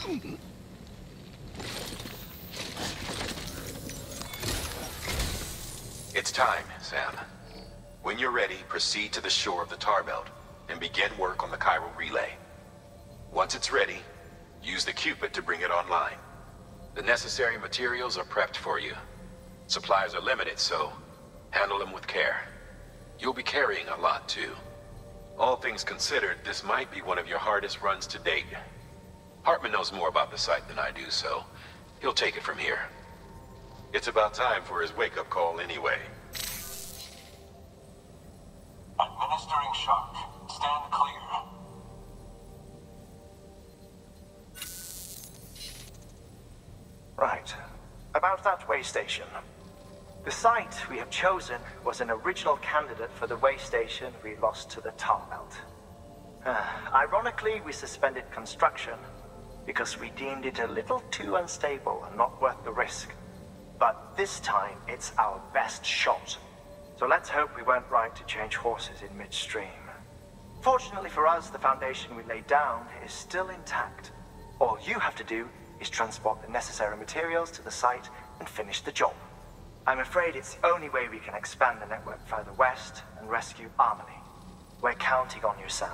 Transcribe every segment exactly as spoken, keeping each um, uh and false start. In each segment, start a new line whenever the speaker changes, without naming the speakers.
It's time, Sam. When you're ready, proceed to the shore of the tar belt and begin work on the chiral relay. Once it's ready, use the Q-pid to bring it online. The necessary materials are prepped for you. Supplies are limited, so handle them with care. You'll be carrying a lot, too. All things considered, this might be one of your hardest runs to date. Hartman knows more about the site than I do, so he'll take it from here. It's about time for his wake-up call anyway.
Administering shock. Stand clear.
Right. About that way station. The site we have chosen was an original candidate for the way station we lost to the tar belt. Uh, ironically, we suspended construction because we deemed it a little too unstable and not worth the risk. But this time, it's our best shot. So let's hope we weren't right to change horses in midstream. Fortunately for us, the foundation we laid down is still intact. All you have to do is transport the necessary materials to the site and finish the job. I'm afraid it's the only way we can expand the network further west and rescue Amelie. We're counting on you, Sam.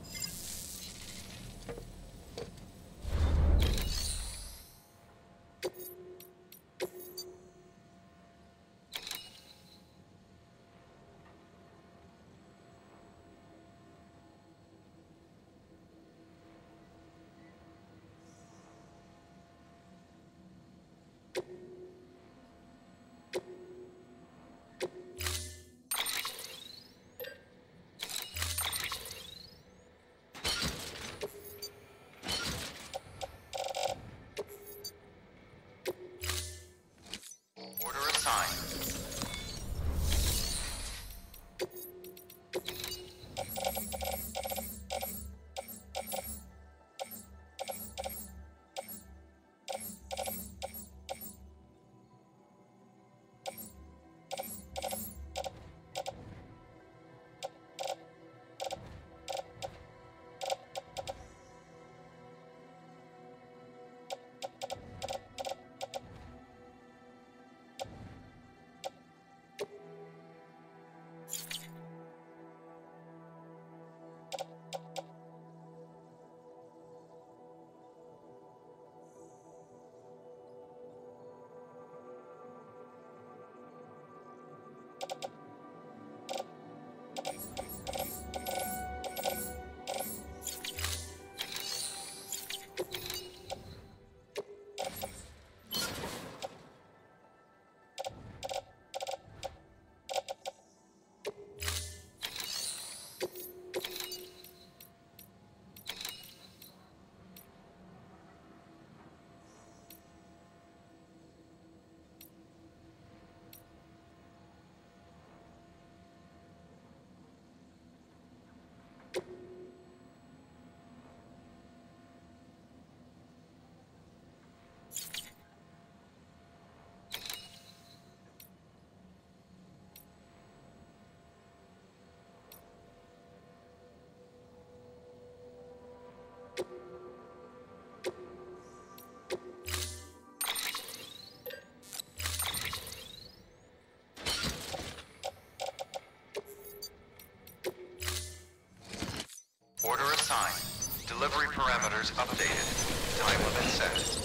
Order assigned. Delivery parameters updated. Time limit set.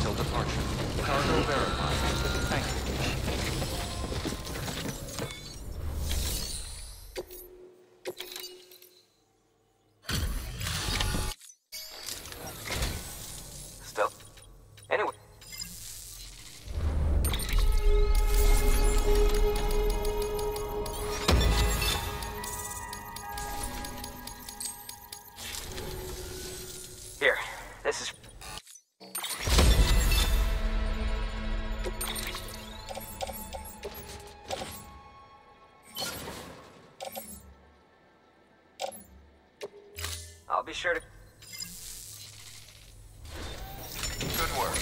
until departure. Cargo verified. Thank you.
Still. Anyway. Here, this is... I'll be sure to...
Good work.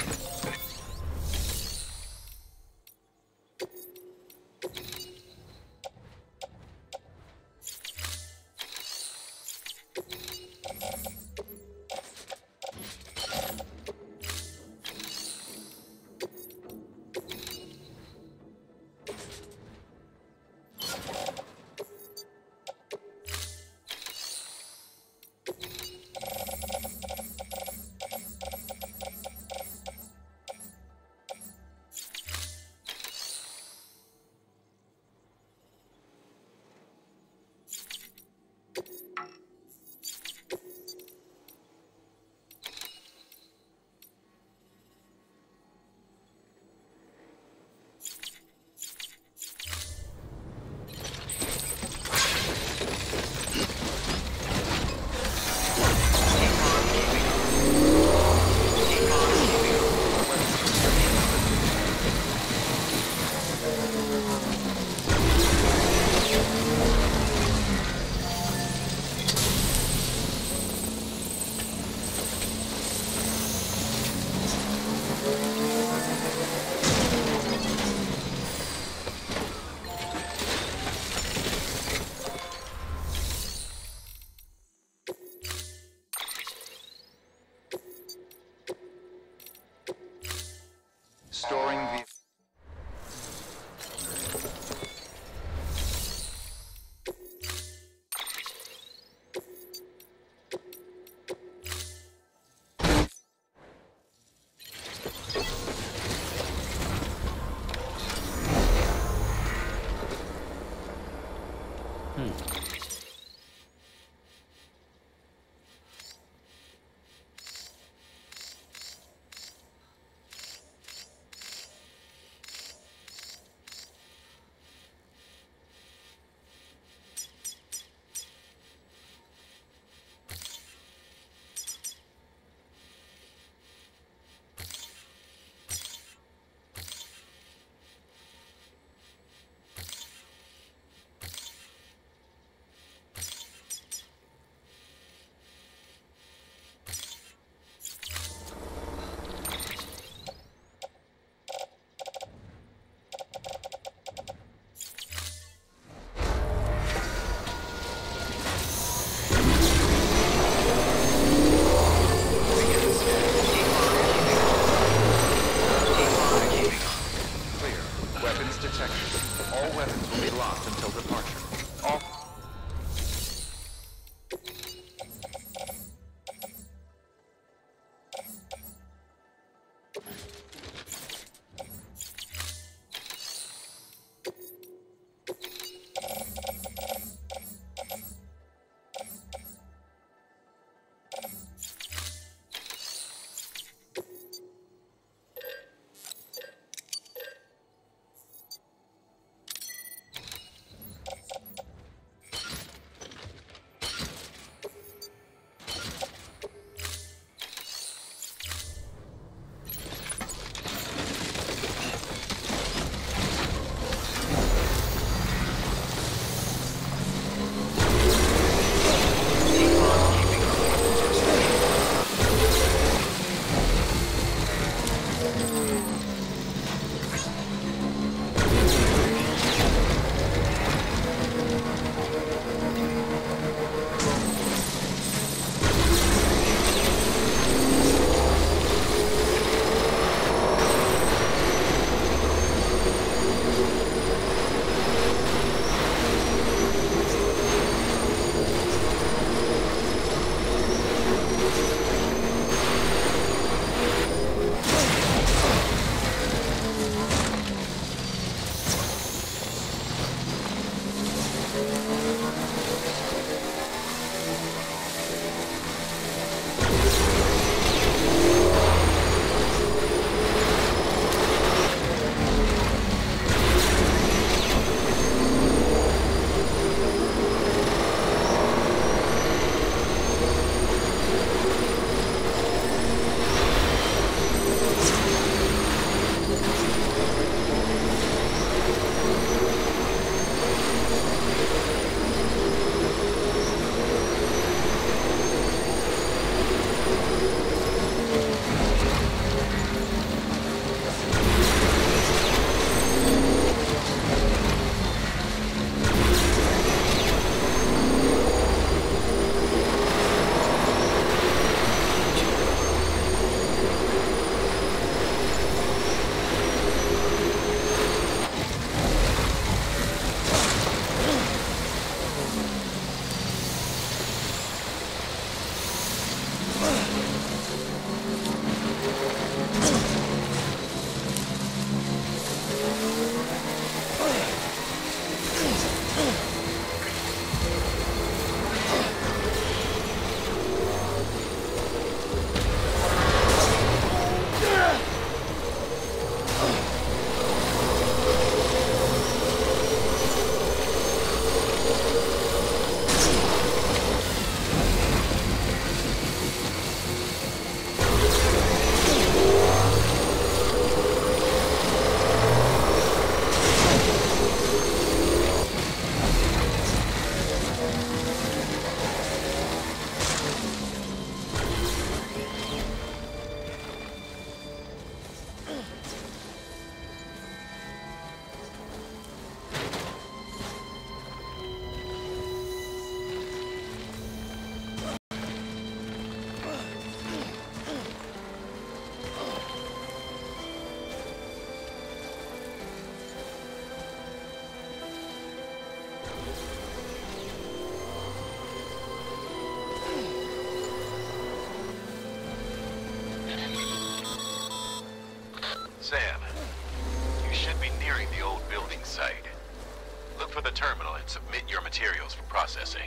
the terminal and submit your materials for processing.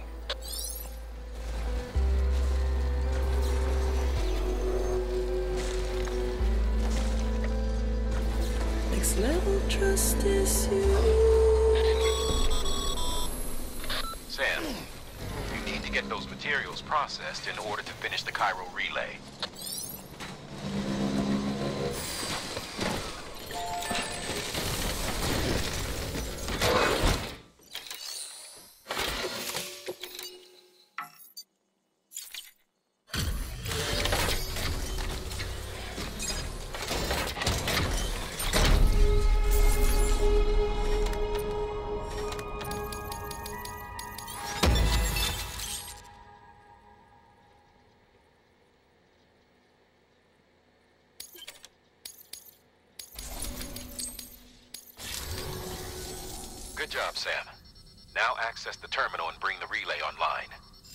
Next level trust is you.
Sam, you need to get those materials processed in order to finish the chiral relay. Good job, Sam. Now access the terminal and bring the relay online.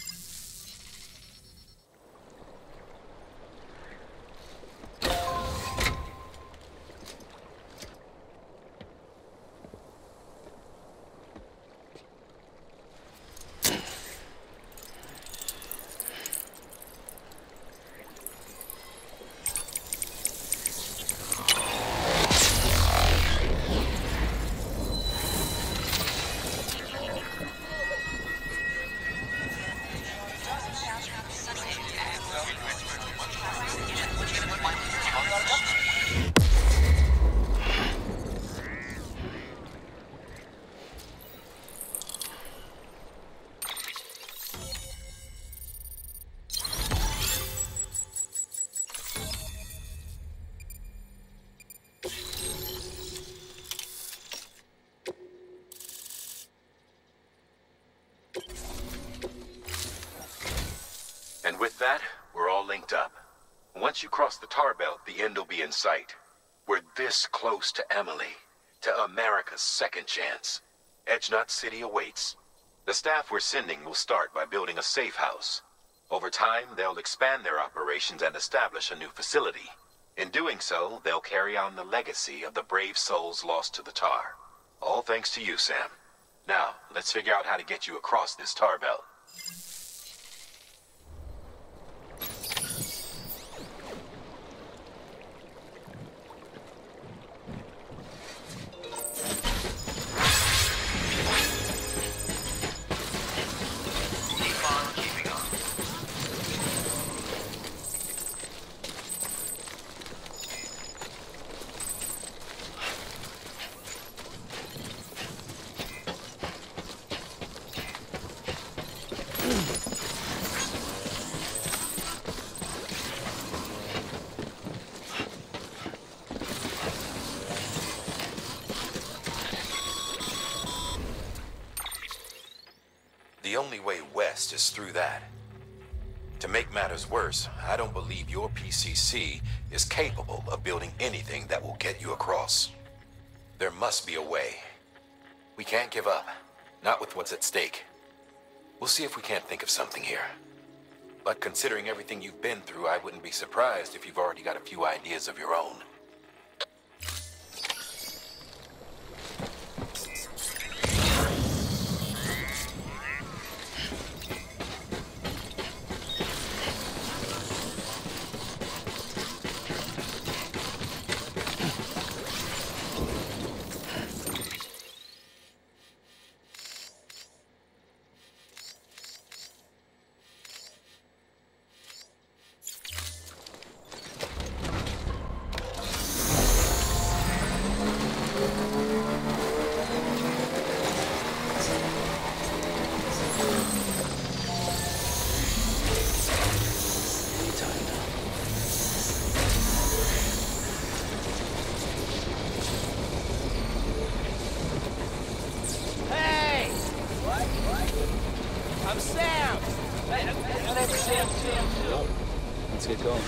And with that, we're all linked up. Once you cross the tar belt, the end will be in sight. We're this close to Amelie, to America's second chance. Edgenut City awaits. The staff we're sending will start by building a safe house. Over time, they'll expand their operations and establish a new facility. In doing so, they'll carry on the legacy of the brave souls lost to the tar. All thanks to you, Sam. Now, let's figure out how to get you across this tar belt. The only way west is through that. To make matters worse, I don't believe your P C C is capable of building anything that will get you across. There must be a way. We can't give up, not with what's at stake. We'll see if we can't think of something here. But considering everything you've been through, I wouldn't be surprised if you've already got a few ideas of your own.
Let's get going.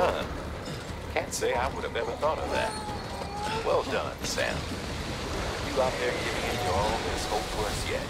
Huh. Can't say I would have ever thought of that. Well done, Sam. You out there giving it your all, there's hope for us yet.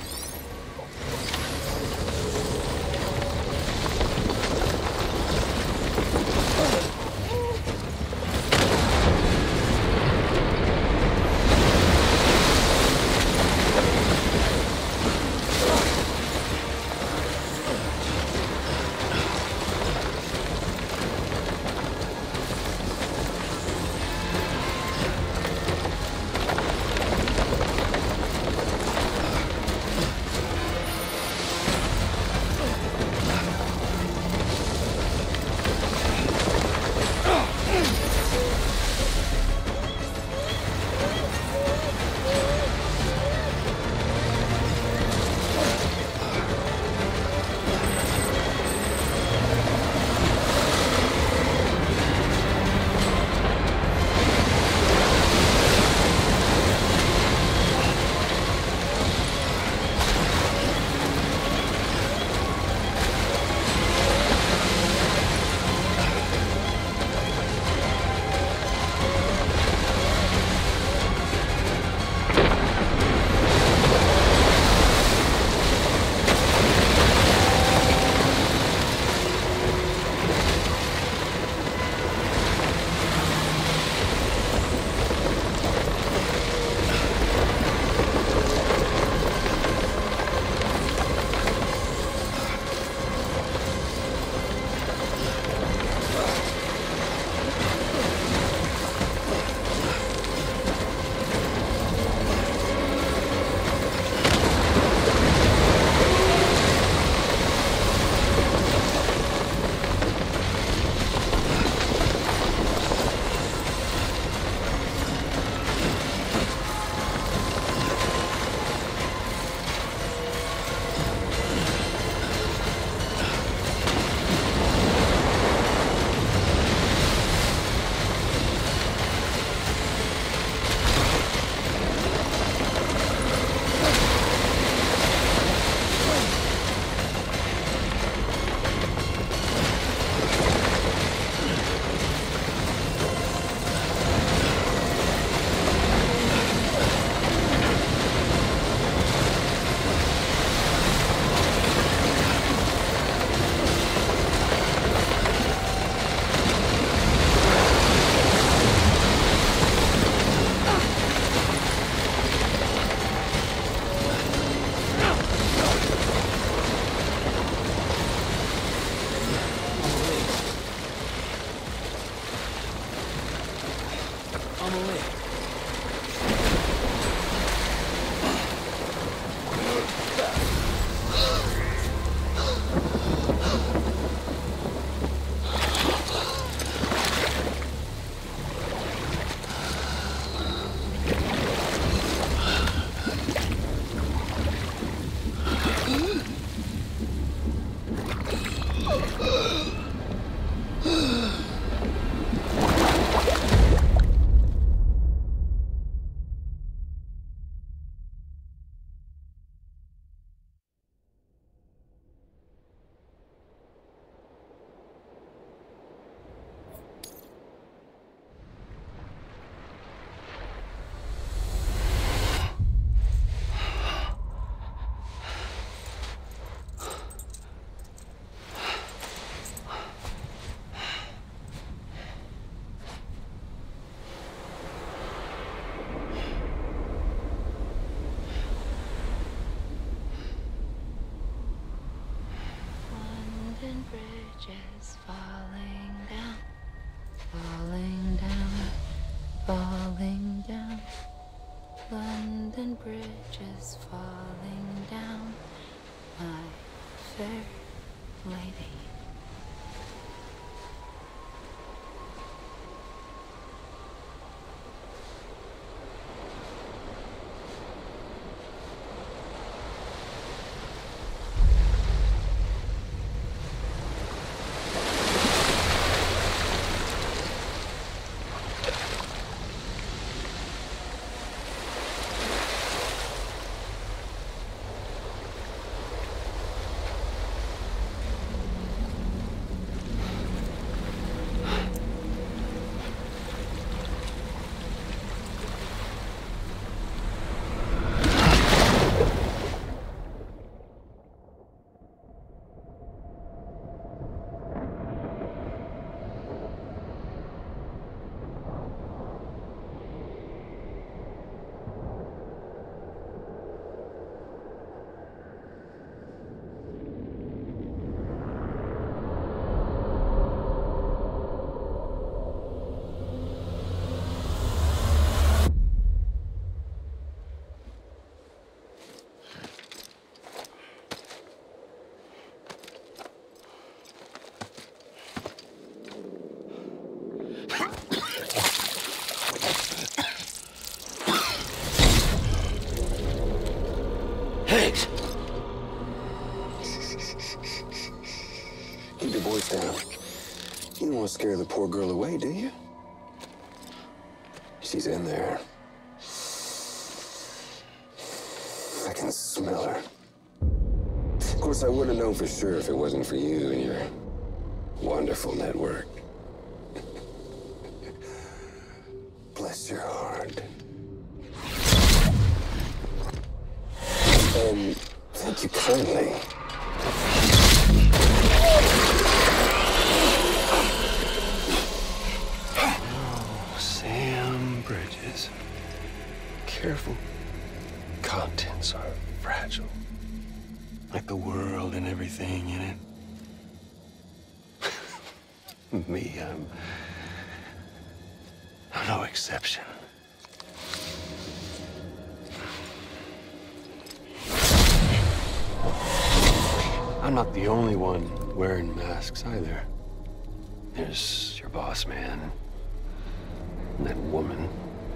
Bridges falling down, falling down, falling down. London Bridge is falling down, my fair lady.
course now. You don't want to scare the poor girl away, do you? She's in there. I can smell her. Of course, I wouldn't have known for sure if it wasn't for you and your wonderful network. Bless your heart. And thank you kindly. Oh, Sam Bridges. Careful. Contents are fragile. Like the world and everything in it. Me, I'm... I'm no exception. I'm not the only one wearing masks either. There's your boss man, and that woman,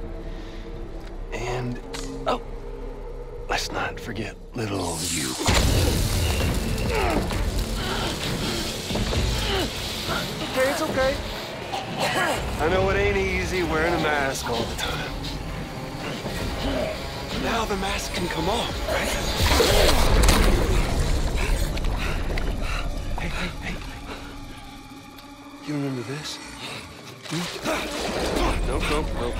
and, oh, let's not forget little you. Okay, it's okay. I know it ain't easy wearing a mask all the time. Now the mask can come off, right? Hey, hey, hey. You remember this? Hmm? Nope, nope, nope.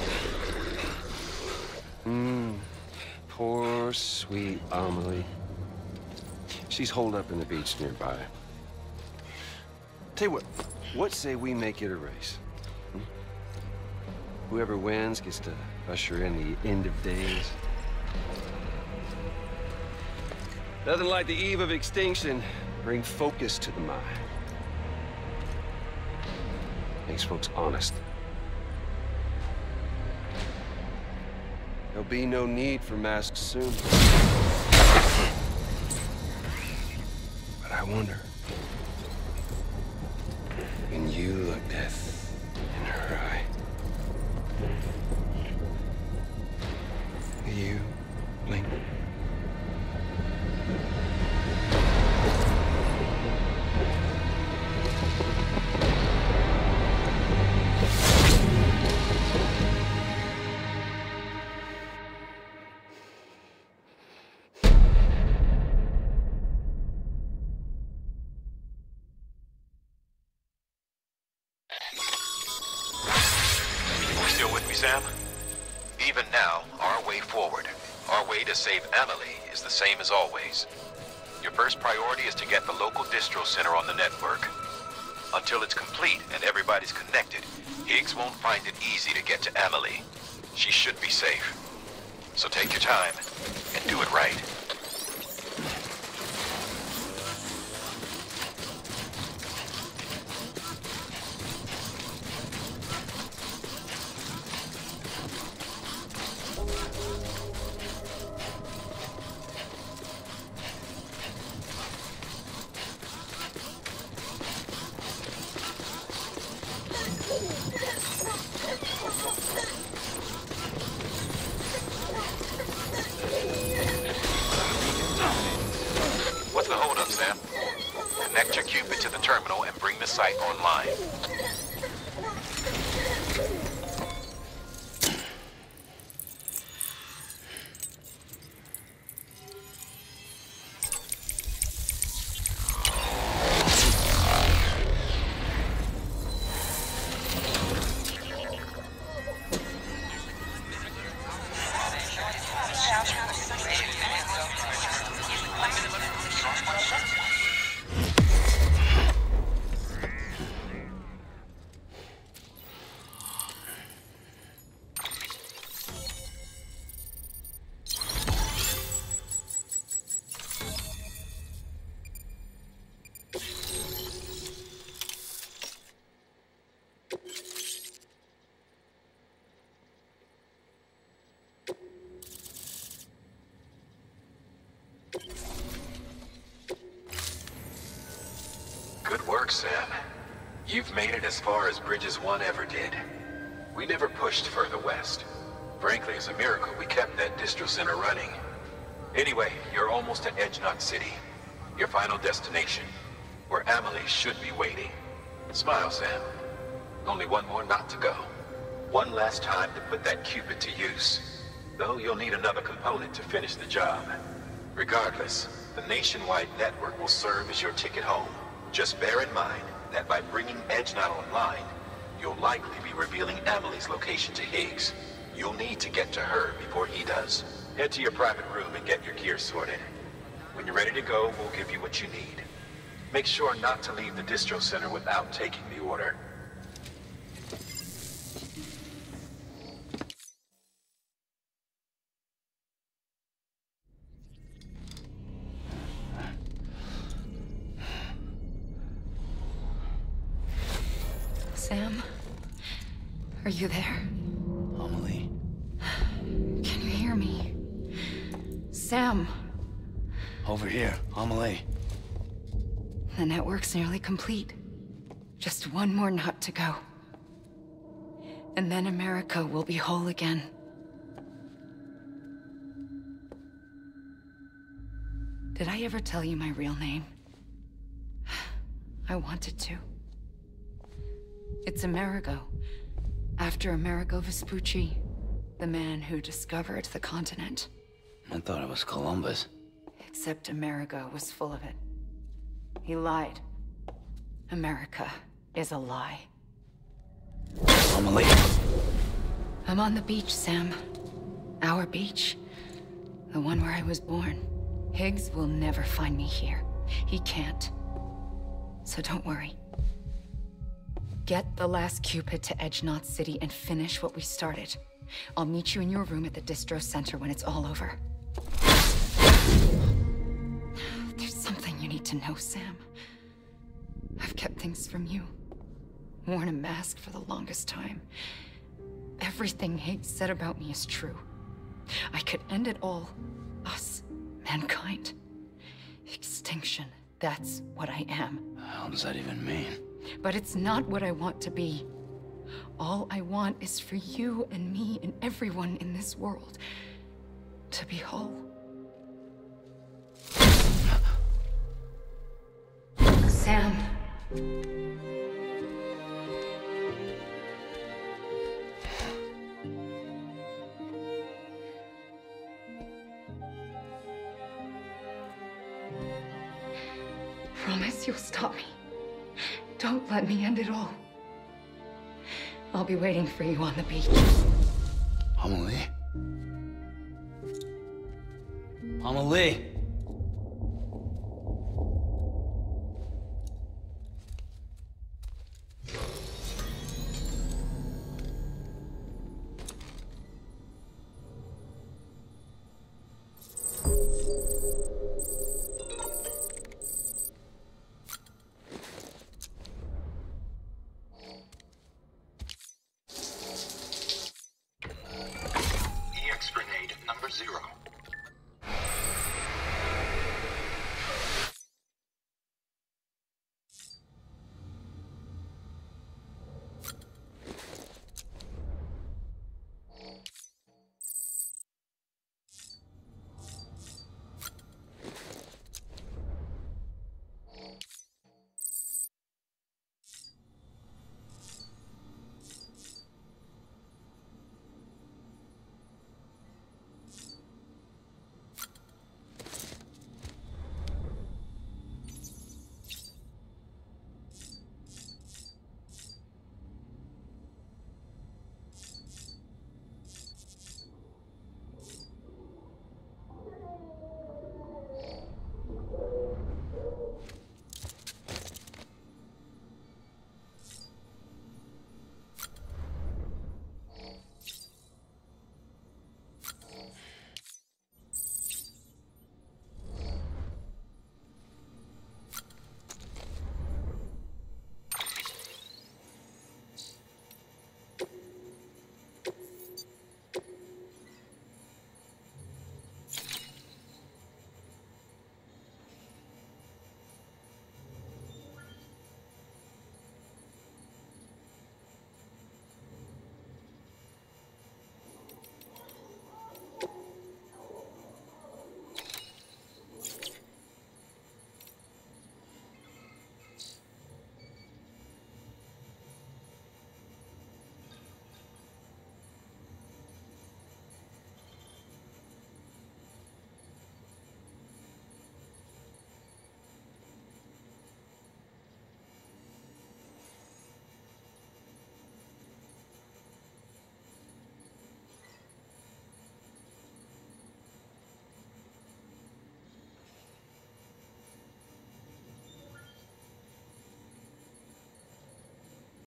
Hmm. Poor, sweet Amelie. She's holed up in the beach nearby. Tell you what, what say we make it a race? Hmm? Whoever wins gets to usher in the end of days. Nothing like the eve of extinction. Bring focus to the mind. Makes folks honest. There'll be no need for masks soon. But I wonder, when you look death in her eye, will you blink?
Sam? Even now, our way forward, our way to save Amelie is the same as always. Your first priority is to get the local distro center on the network. Until it's complete and everybody's connected, Higgs won't find it easy to get to Amelie. She should be safe. So take your time and do it right. What's the holdup, Sam? Connect your Q-pid to the terminal and bring the site online. Good work, Sam. You've made it as far as Bridges one ever did. We never pushed further west. Frankly, it's a miracle we kept that distro center running. Anyway, you're almost at Edge Knot City. Your final destination. where Amelie should be waiting. Smile, Sam. Only one more knot to go. One last time to put that Q-pid to use. Though you'll need another component to finish the job. Regardless, the nationwide network will serve as your ticket home. Just bear in mind that by bringing EdgeNot online, you'll likely be revealing Amelie's location to Higgs. You'll need to get to her before he does. Head to your private room and get your gear sorted. When you're ready to go, we'll give you what you need. Make sure not to leave the distro center without taking the order.
Sam, are you there?
Amelie.
Can you hear me? Sam.
Over here, Amelie.
The network's nearly complete. Just one more knot to go. And then America will be whole again. Did I ever tell you my real name? I wanted to. It's Amerigo. After Amerigo Vespucci, the man who discovered the continent.
I thought it was Columbus.
Except Amerigo was full of it. He lied. America is a lie.
Amelie.
I'm on the beach, Sam. Our beach. The one where I was born. Higgs will never find me here. He can't. So don't worry. Get the last Q-pid to EdgeNot City and finish what we started. I'll meet you in your room at the distro center when it's all over. There's something you need to know, Sam. I've kept things from you. Worn a mask for the longest time. Everything Higgs said about me is true. I could end it all. Us. Mankind. Extinction. That's what I am.
The hell does that even mean?
But it's not what I want to be. All I want is for you and me and everyone in this world to be whole. Sam. Promise you'll stop me. Don't let me end it all. I'll be waiting for you on the beach.
Amelie? Amelie?